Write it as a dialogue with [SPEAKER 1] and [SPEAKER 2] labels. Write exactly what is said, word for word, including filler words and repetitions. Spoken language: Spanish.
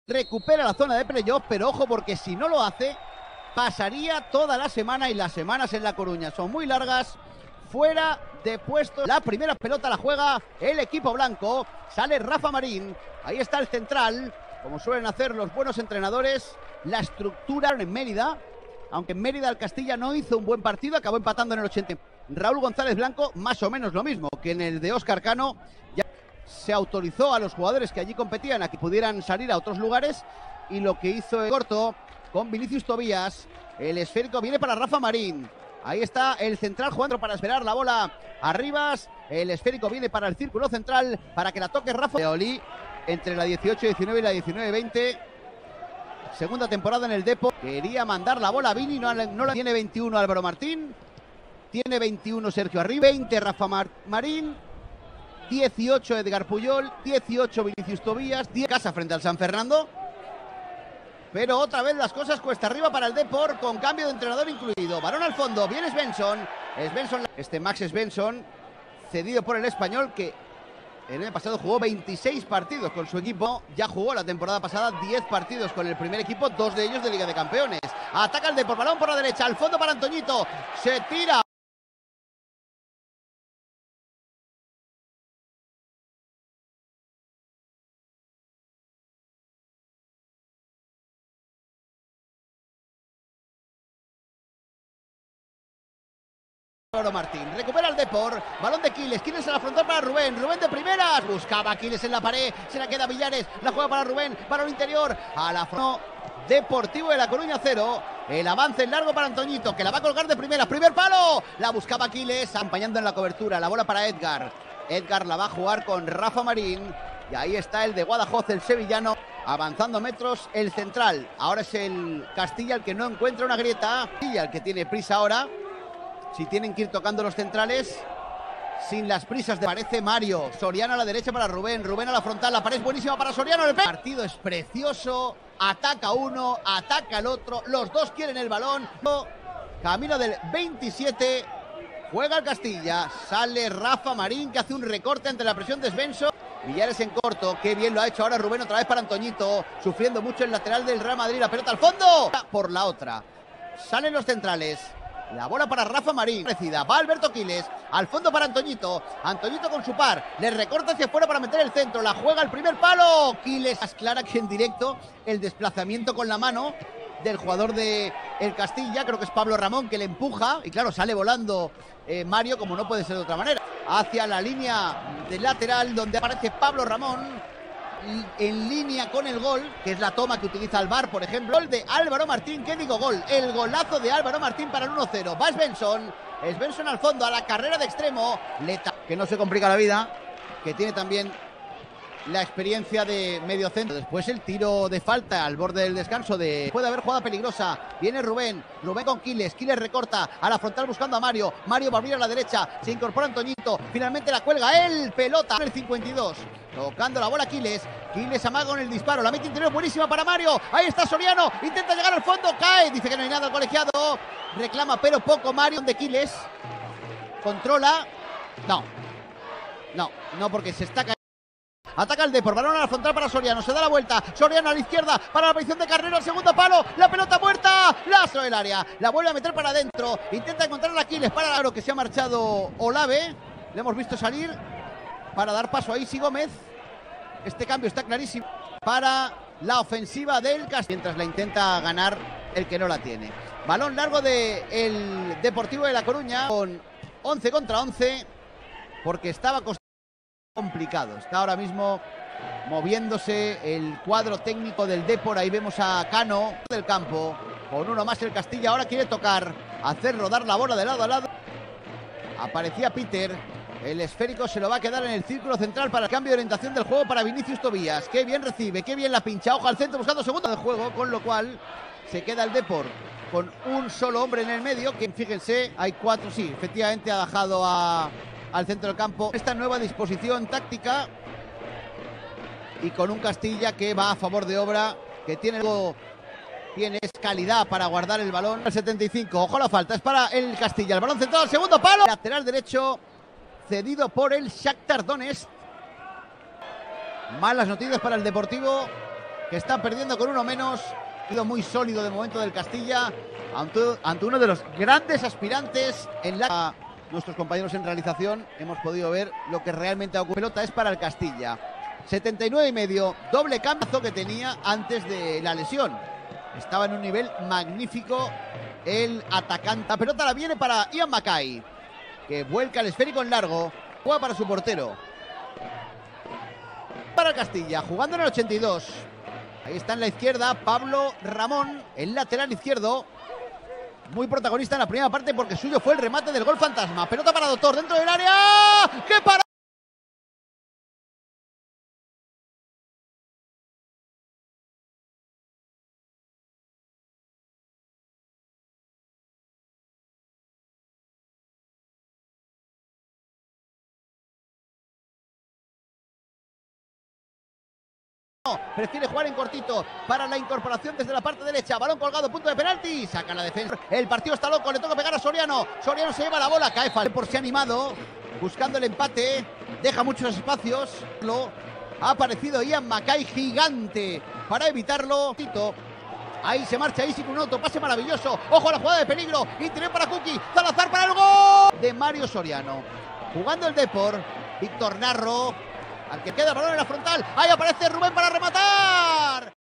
[SPEAKER 1] recupera la zona de playoff, pero ojo porque si no lo hace, pasaría toda la semana y las semanas en La Coruña son muy largas, fuera de puesto. La primera pelota la juega el equipo blanco, sale Rafa Marín, ahí está el central, como suelen hacer los buenos entrenadores, la estructura en Mérida, aunque en Mérida el Castilla no hizo un buen partido, acabó empatando en el ochenta. Raúl González Blanco, más o menos lo mismo que en el de Óscar Cano, ya se autorizó a los jugadores que allí competían a que pudieran salir a otros lugares, y lo que hizo el corto con Vinicius Tobías, el esférico viene para Rafa Marín, ahí está el central jugando para esperar la bola Arribas, el esférico viene para el círculo central para que la toque Rafa Oli entre la dieciocho diecinueve y la diecinueve veinte. Segunda temporada en el Depor, quería mandar la bola a Vini, no, no la tiene. veintiuno Álvaro Martín, tiene veintiuno Sergio Arribas, veinte Rafa Mar Marín, dieciocho Edgar Puyol, dieciocho Vinicius Tobías, diez casa frente al San Fernando. Pero otra vez las cosas cuesta arriba para el Depor, con cambio de entrenador incluido. Balón al fondo, viene Svensson, Svensson este Max Svensson, cedido por el Español, que el año pasado jugó veintiséis partidos con su equipo, ya jugó la temporada pasada diez partidos con el primer equipo, dos de ellos de Liga de Campeones. Ataca el Depor, balón por la derecha, al fondo para Antoñito, se tira. Álvaro Martín, recupera el Depor, balón de Quiles, Quiles a la frontal para Rubén, Rubén de primeras, buscaba a Quiles en la pared, se la queda Villares, la juega para Rubén, balón interior, a la frontal, Deportivo de La Coruña cero, el avance en largo para Antoñito, que la va a colgar de primeras, primer palo, la buscaba Quiles, acompañando en la cobertura, la bola para Edgar, Edgar la va a jugar con Rafa Marín, y ahí está el de Guadajoz, el sevillano, avanzando metros, el central, ahora es el Castilla el que no encuentra una grieta, Castilla el que tiene prisa ahora. Si tienen que ir tocando los centrales sin las prisas de... Parece Mario, Soriano a la derecha para Rubén, Rubén a la frontal, la pared es buenísima para Soriano, el partido es precioso, ataca uno, ataca el otro, los dos quieren el balón, camino del veintisiete, juega el Castilla, sale Rafa Marín que hace un recorte ante la presión de Svensson, Villares en corto, qué bien lo ha hecho ahora Rubén otra vez para Antoñito, sufriendo mucho el lateral del Real Madrid, la pelota al fondo, por la otra, salen los centrales. La bola para Rafa Marín, va Alberto Quiles, al fondo para Antoñito, Antoñito con su par, le recorta hacia afuera para meter el centro, la juega el primer palo, Quiles, más clara que en directo, el desplazamiento con la mano del jugador de el Castilla, creo que es Pablo Ramón que le empuja, y claro, sale volando eh, Mario, como no puede ser de otra manera, hacia la línea del lateral, donde aparece Pablo Ramón, en línea con el gol, que es la toma que utiliza el V A R, por ejemplo, gol de Álvaro Martín, ¿qué digo gol? El golazo de Álvaro Martín para el uno cero, va Svensson, Svensson al fondo, a la carrera de extremo, Leta, que no se complica la vida, que tiene también la experiencia de medio centro, después el tiro de falta al borde del descanso, de puede haber jugada peligrosa, viene Rubén, Rubén con Quiles, Quiles recorta, a la frontal buscando a Mario, Mario va a abrir a la derecha, se incorpora Antoñito, finalmente la cuelga él, pelota, en el cincuenta y dos, tocando la bola Quiles, Quiles amaga con el disparo, la mete interior buenísima para Mario, ahí está Soriano, intenta llegar al fondo, cae, dice que no hay nada el colegiado, reclama pero poco Mario de Quiles, controla, no, no, no porque se está cayendo. Ataca el Depor, balón a la frontal para Soriano, se da la vuelta, Soriano a la izquierda, para la aparición de Carrero, al segundo palo, la pelota muerta, lazo del área, la vuelve a meter para adentro, intenta encontrar a Aquiles, para claro que se ha marchado Olave, le hemos visto salir, para dar paso a Isi Gómez, este cambio está clarísimo, para la ofensiva del Castilla, mientras la intenta ganar el que no la tiene. Balón largo del Deportivo de La Coruña, con once contra once, porque estaba costando complicado, está ahora mismo moviéndose el cuadro técnico del Depor, ahí vemos a Cano del campo, con uno más el Castilla, ahora quiere tocar, hacer rodar la bola de lado a lado, aparecía Peter, el esférico se lo va a quedar en el círculo central para el cambio de orientación del juego para Vinicius Tobías, qué bien recibe, qué bien la pincha, ojo al centro buscando segundo de juego, con lo cual se queda el Depor con un solo hombre en el medio, que fíjense, hay cuatro, sí, efectivamente ha bajado a al centro del campo, esta nueva disposición táctica y con un Castilla que va a favor de obra, que tiene algo, tiene calidad para guardar el balón. El setenta y cinco, ojo la falta, es para el Castilla, el balón centrado al segundo palo, lateral derecho cedido por el Shakhtar Donetsk. Malas noticias para el Deportivo, que está perdiendo con uno menos. Ha sido muy sólido de momento del Castilla ante, ante uno de los grandes aspirantes en la... Nuestros compañeros en realización hemos podido ver lo que realmente ha ocurrido. La pelota es para el Castilla. setenta y nueve y medio, doble cambio que tenía antes de la lesión. Estaba en un nivel magnífico el atacante. La pelota la viene para Ian Mackay, que vuelca el esférico en largo. Juega para su portero. Para el Castilla, jugando en el ochenta y dos. Ahí está en la izquierda Pablo Ramón, el lateral izquierdo. Muy protagonista en la primera parte porque suyo fue el remate del gol fantasma. Pelota para Doctor dentro del área. ¡Qué para! Prefiere jugar en cortito para la incorporación desde la parte derecha. Balón colgado, punto de penalti. Saca la defensa. El partido está loco, le toca pegar a Soriano. Soriano se lleva la bola, cae por si animado, buscando el empate. Deja muchos espacios. Ha aparecido Ian Mackay, gigante, para evitarlo. Ahí se marcha Isi con un autopase maravilloso. Ojo a la jugada de peligro. Interior para Kuki. Salazar para el gol de Mario Soriano. Jugando el Depor. Víctor Narro. Al que queda el balón en la frontal. Ahí aparece Rubén para rematar.